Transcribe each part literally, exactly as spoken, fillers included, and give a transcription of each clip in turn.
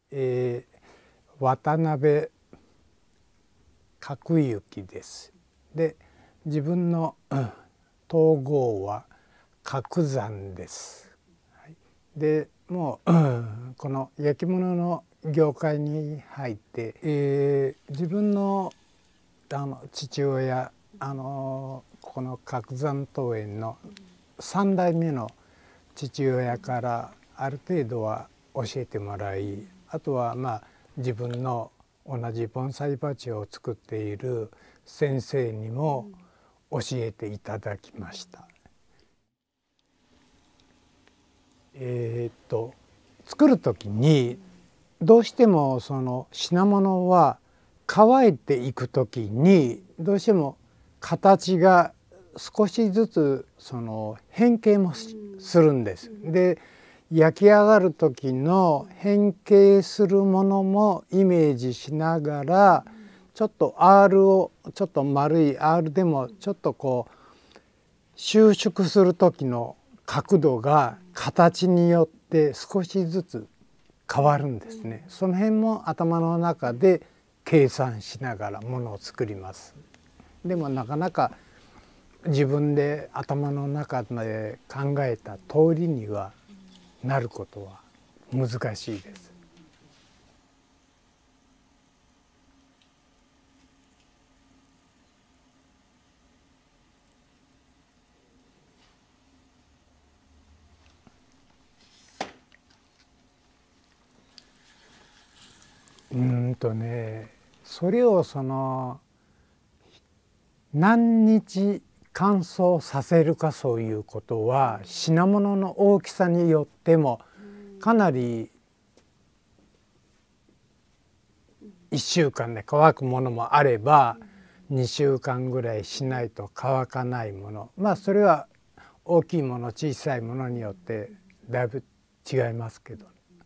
えー、渡辺角行です。で自分の統合は角山です。はい、でもう、うん、この焼き物の業界に入って、えー、自分のあの父親あのこの角山桃園のさん代目の父親からある程度は教えてもらい、あとはまあ自分の同じ盆栽鉢を作っている先生にも教えていただきました。えー、っと作る時にどうしてもその品物は乾いていく時にどうしても形が少しずつその変形もするんです。で焼き上がる時の変形するものもイメージしながらちょっと アール をちょっと丸い アール でもちょっとこう収縮する時の角度が形によって少しずつ変わるんですね。その辺も頭の中で計算しながらものを作ります。でもなかなか自分で頭の中で考えた通りにはなることは難しいです。うんとねそれをその何日乾燥させるかそういうことは品物の大きさによってもかなりいっしゅうかんで乾くものもあればにしゅうかんぐらいしないと乾かないもの、まあそれは大きいもの小さいものによってだいぶ違いますけど。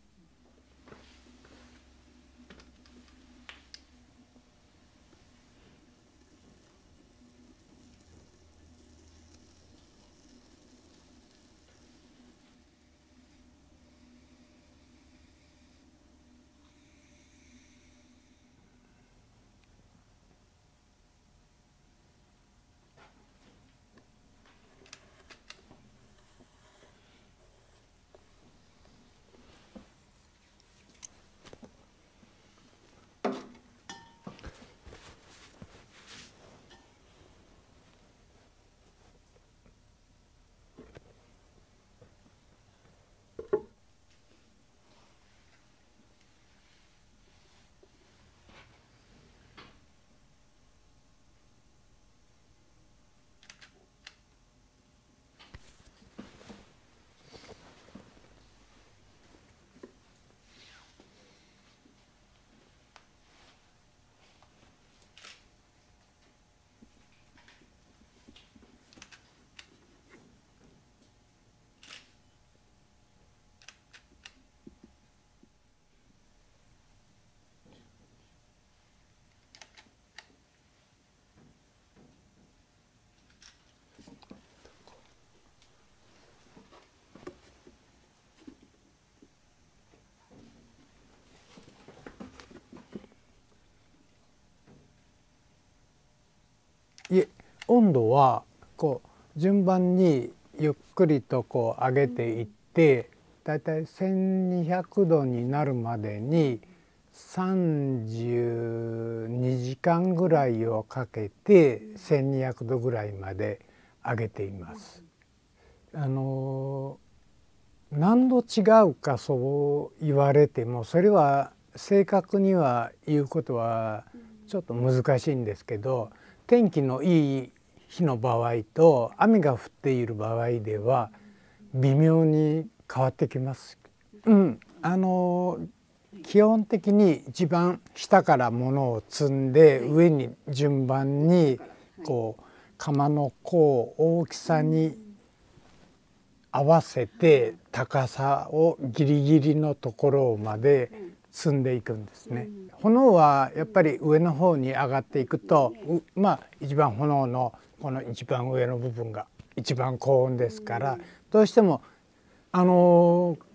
いえ温度はこう順番にゆっくりとこう上げていってだいたいせんにひゃくどになるまでにさんじゅうにじかんぐらいをかけてせんにひゃくどぐらいまで上げています。あの何度違うかそう言われてもそれは正確には言うことはちょっと難しいんですけど、天気のいい日の場合と雨が降っている場合では微妙に変わってきます。うん、あの基本的に一番下から物を積んで上に順番にこう釜の甲大きさに合わせて高さをギリギリのところまで積んでいくんですね。炎はやっぱり上の方に上がっていくとまあ一番炎のこの一番上の部分が一番高温ですからどうしてもあの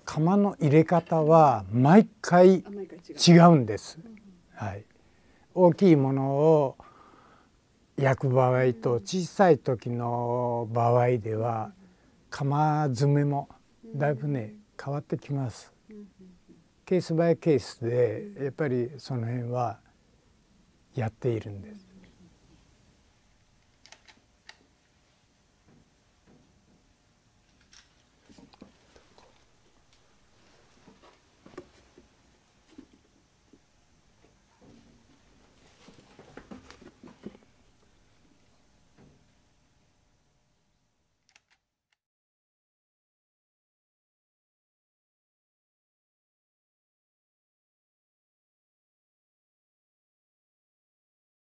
釜の入れ方は毎回違うんです。はい、大きいものを焼く場合と小さい時の場合では釜詰めもだいぶね変わってきます。ケースバイケースでやっぱりその辺はやっているんです。